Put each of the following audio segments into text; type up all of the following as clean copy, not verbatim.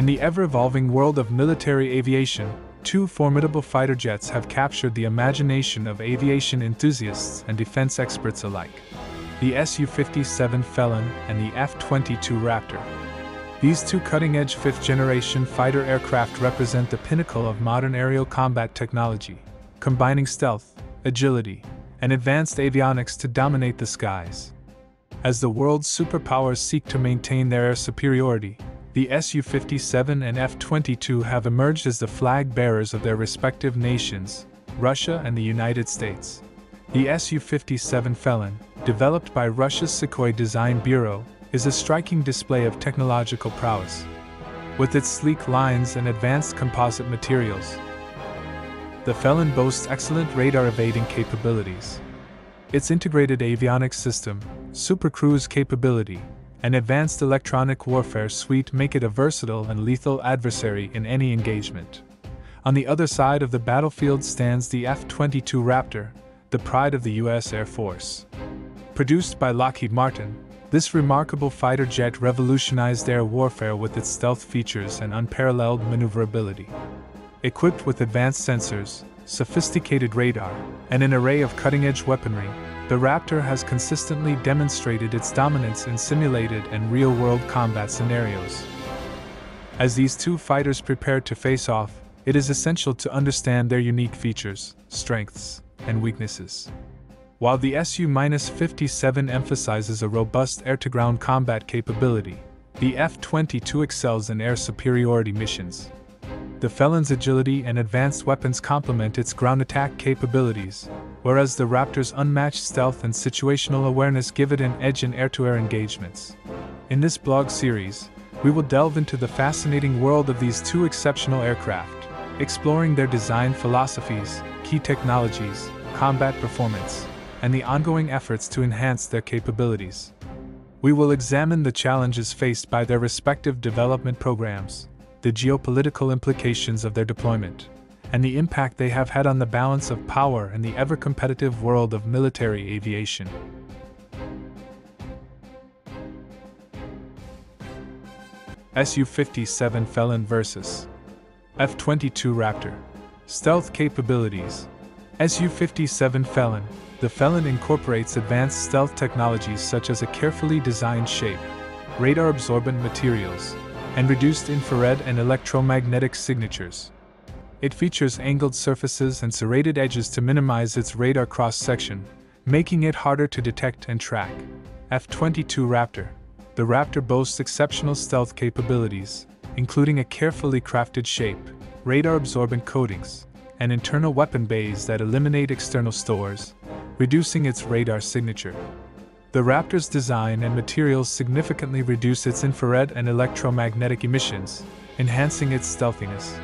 In the ever-evolving world of military aviation, two formidable fighter jets have captured the imagination of aviation enthusiasts and defense experts alike: the SU-57 Felon and the F-22 Raptor. These two cutting-edge fifth-generation fighter aircraft represent the pinnacle of modern aerial combat technology, combining stealth, agility, and advanced avionics to dominate the skies. As the world's superpowers seek to maintain their air superiority, the SU-57 and F-22 have emerged as the flag bearers of their respective nations, Russia and the United States. The SU-57 Felon, developed by Russia's Sukhoi Design Bureau, is a striking display of technological prowess. With its sleek lines and advanced composite materials, the Felon boasts excellent radar-evading capabilities. Its integrated avionics system, supercruise capability, and advanced electronic warfare suite make it a versatile and lethal adversary in any engagement. On the other side of the battlefield stands the F-22 Raptor, the pride of the U.S. Air Force. Produced by Lockheed Martin, this remarkable fighter jet revolutionized air warfare with its stealth features and unparalleled maneuverability. Equipped with advanced sensors, sophisticated radar, and an array of cutting-edge weaponry, the Raptor has consistently demonstrated its dominance in simulated and real-world combat scenarios. As these two fighters prepare to face off, it is essential to understand their unique features, strengths, and weaknesses. While the SU-57 emphasizes a robust air-to-ground combat capability, the F-22 excels in air superiority missions. The Felon's agility and advanced weapons complement its ground attack capabilities, whereas the Raptor's unmatched stealth and situational awareness give it an edge in air-to-air engagements. In this blog series, we will delve into the fascinating world of these two exceptional aircraft, exploring their design philosophies, key technologies, combat performance, and the ongoing efforts to enhance their capabilities. We will examine the challenges faced by their respective development programs, the geopolitical implications of their deployment, and the impact they have had on the balance of power in the ever-competitive world of military aviation. SU-57 Felon vs. F-22 Raptor. Stealth capabilities. SU-57 Felon. The Felon incorporates advanced stealth technologies such as a carefully designed shape, radar-absorbent materials, and reduced infrared and electromagnetic signatures. It features angled surfaces and serrated edges to minimize its radar cross-section, making it harder to detect and track. F-22 Raptor. The Raptor boasts exceptional stealth capabilities, including a carefully crafted shape, radar-absorbent coatings, and internal weapon bays that eliminate external stores, reducing its radar signature. The Raptor's design and materials significantly reduce its infrared and electromagnetic emissions, enhancing its stealthiness.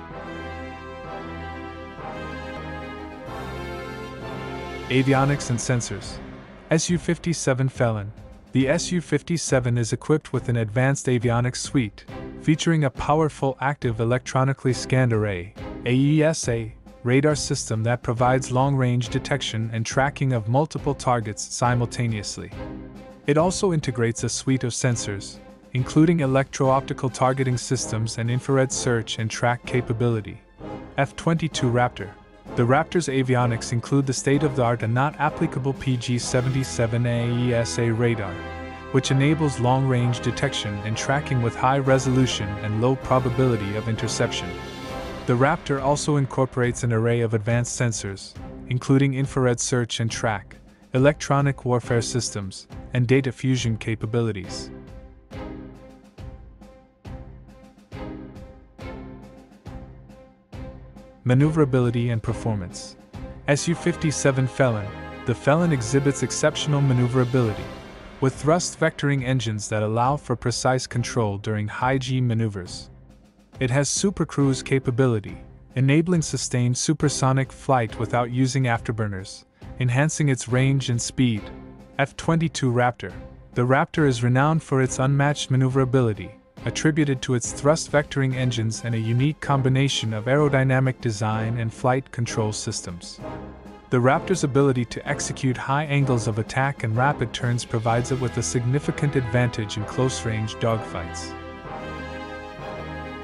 Avionics and sensors. SU-57 Felon. The SU-57 is equipped with an advanced avionics suite, featuring a powerful active electronically scanned array, AESA, radar system that provides long-range detection and tracking of multiple targets simultaneously. It also integrates a suite of sensors, including electro-optical targeting systems and infrared search and track capability. F-22 Raptor. The Raptor's avionics include the state-of-the-art and not applicable PG-77 AESA radar, which enables long-range detection and tracking with high resolution and low probability of interception. The Raptor also incorporates an array of advanced sensors, including infrared search and track, electronic warfare systems, and data fusion capabilities. Maneuverability and performance. SU-57 Felon. The Felon exhibits exceptional maneuverability, with thrust vectoring engines that allow for precise control during high-G maneuvers. It has supercruise capability, enabling sustained supersonic flight without using afterburners, enhancing its range and speed. F-22 Raptor. The Raptor is renowned for its unmatched maneuverability, attributed to its thrust vectoring engines and a unique combination of aerodynamic design and flight control systems. The Raptor's ability to execute high angles of attack and rapid turns provides it with a significant advantage in close-range dogfights.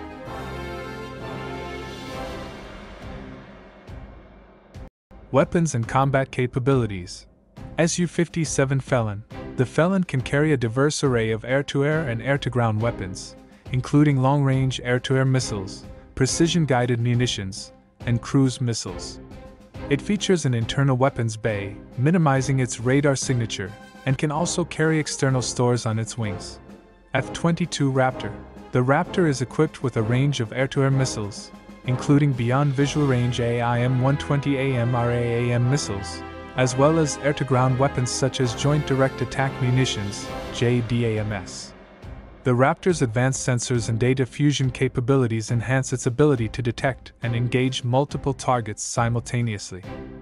Weapons and combat capabilities. SU-57 Felon. The Felon can carry a diverse array of air-to-air and air-to-ground weapons, including long-range air-to-air missiles, precision-guided munitions, and cruise missiles. It features an internal weapons bay, minimizing its radar signature, and can also carry external stores on its wings. F-22 Raptor. The Raptor is equipped with a range of air-to-air missiles, including beyond visual range AIM-120 AMRAAM missiles, as well as air-to-ground weapons such as Joint Direct Attack Munitions, JDAMS. The Raptor's advanced sensors and data fusion capabilities enhance its ability to detect and engage multiple targets simultaneously.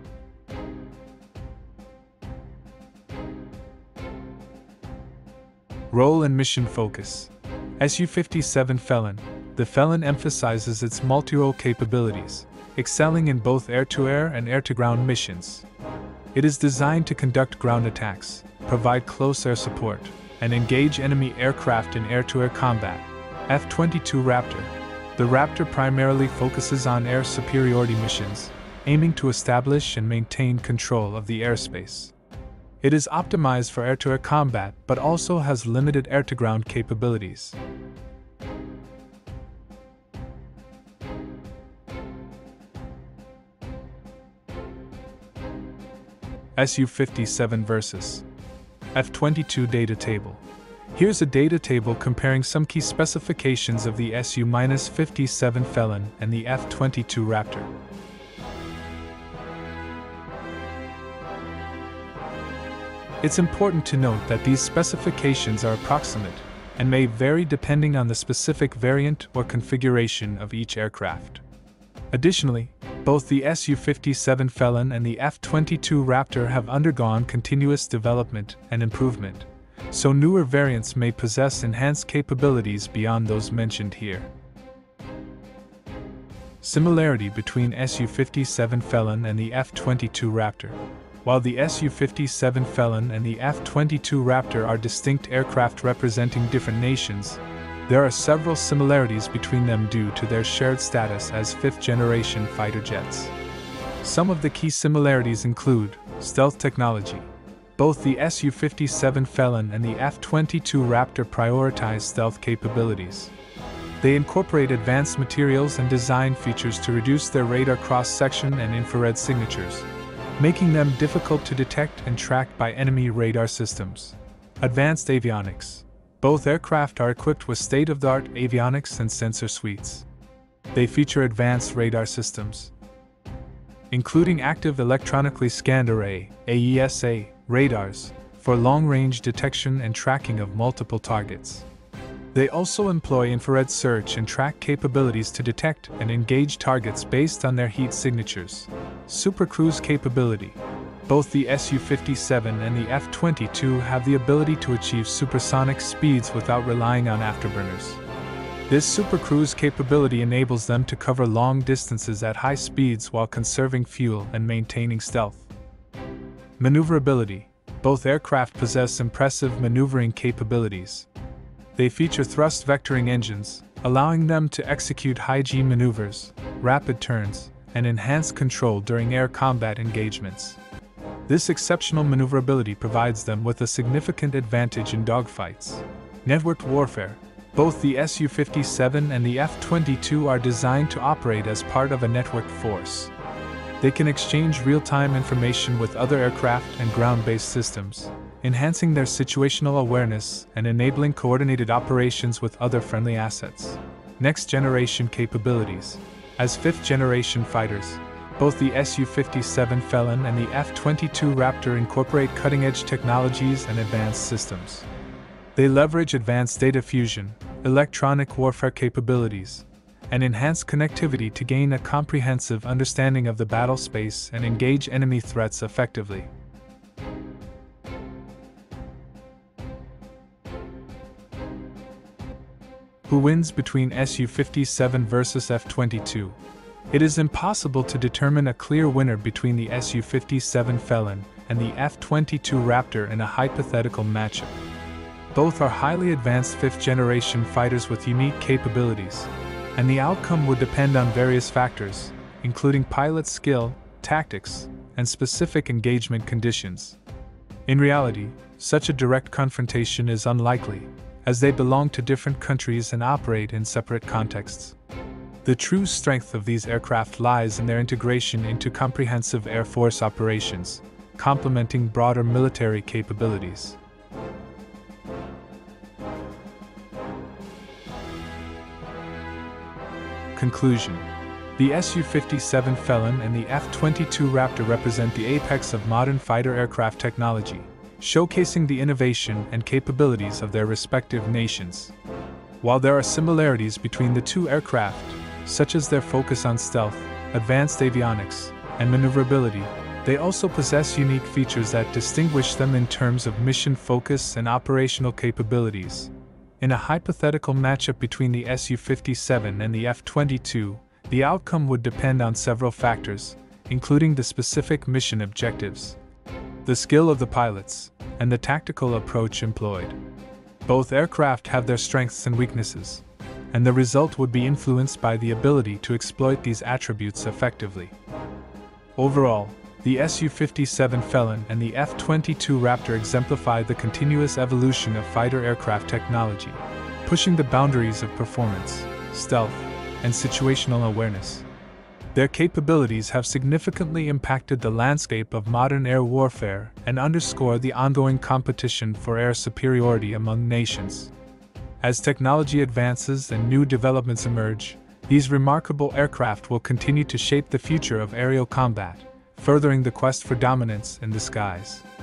Role and mission focus. SU-57 Felon. The Felon emphasizes its multi-role capabilities, excelling in both air-to-air and air-to-ground missions. It is designed to conduct ground attacks, provide close air support, and engage enemy aircraft in air-to-air combat. F-22 Raptor. The Raptor primarily focuses on air superiority missions, aiming to establish and maintain control of the airspace. It is optimized for air-to-air combat but also has limited air-to-ground capabilities. SU-57 vs. F-22 Data Table. Here's a data table comparing some key specifications of the SU-57 Felon and the F-22 Raptor. It's important to note that these specifications are approximate and may vary depending on the specific variant or configuration of each aircraft. Additionally, both the SU-57 Felon and the F-22 Raptor have undergone continuous development and improvement, so newer variants may possess enhanced capabilities beyond those mentioned here. Similarity between SU-57 Felon and the F-22 Raptor. While the SU-57 Felon and the F-22 Raptor are distinct aircraft representing different nations, there are several similarities between them due to their shared status as fifth-generation fighter jets. Some of the key similarities include stealth technology. Both the SU-57 Felon and the F-22 Raptor prioritize stealth capabilities. They incorporate advanced materials and design features to reduce their radar cross-section and infrared signatures, making them difficult to detect and track by enemy radar systems. Advanced avionics. Both aircraft are equipped with state-of-the-art avionics and sensor suites. They feature advanced radar systems, including active electronically scanned array (AESA) radars for long-range detection and tracking of multiple targets. They also employ infrared search and track capabilities to detect and engage targets based on their heat signatures. Supercruise capability. Both the SU-57 and the F-22 have the ability to achieve supersonic speeds without relying on afterburners. This supercruise capability enables them to cover long distances at high speeds while conserving fuel and maintaining stealth. Maneuverability. Both aircraft possess impressive maneuvering capabilities. They feature thrust vectoring engines, allowing them to execute high-G maneuvers, rapid turns, and enhanced control during air combat engagements. This exceptional maneuverability provides them with a significant advantage in dogfights. Networked warfare. Both the SU-57 and the F-22 are designed to operate as part of a networked force. They can exchange real-time information with other aircraft and ground-based systems, enhancing their situational awareness and enabling coordinated operations with other friendly assets. Next-generation capabilities. As fifth-generation fighters, both the SU-57 Felon and the F-22 Raptor incorporate cutting-edge technologies and advanced systems. They leverage advanced data fusion, electronic warfare capabilities, and enhanced connectivity to gain a comprehensive understanding of the battle space and engage enemy threats effectively. Who wins between SU-57 versus F-22? It is impossible to determine a clear winner between the SU-57 Felon and the F-22 Raptor in a hypothetical matchup. Both are highly advanced fifth-generation fighters with unique capabilities, and the outcome would depend on various factors, including pilot skill, tactics, and specific engagement conditions. In reality, such a direct confrontation is unlikely, as they belong to different countries and operate in separate contexts. The true strength of these aircraft lies in their integration into comprehensive Air Force operations, complementing broader military capabilities. Conclusion: the SU-57 Felon and the F-22 Raptor represent the apex of modern fighter aircraft technology, showcasing the innovation and capabilities of their respective nations. While there are similarities between the two aircraft, such as their focus on stealth, advanced avionics, and maneuverability, they also possess unique features that distinguish them in terms of mission focus and operational capabilities. In a hypothetical matchup between the SU-57 and the F-22, the outcome would depend on several factors, including the specific mission objectives, the skill of the pilots, and the tactical approach employed. Both aircraft have their strengths and weaknesses, and the result would be influenced by the ability to exploit these attributes effectively. Overall, the SU-57 Felon and the F-22 Raptor exemplify the continuous evolution of fighter aircraft technology, pushing the boundaries of performance, stealth, and situational awareness. Their capabilities have significantly impacted the landscape of modern air warfare and underscore the ongoing competition for air superiority among nations. As technology advances and new developments emerge, these remarkable aircraft will continue to shape the future of aerial combat, furthering the quest for dominance in the skies.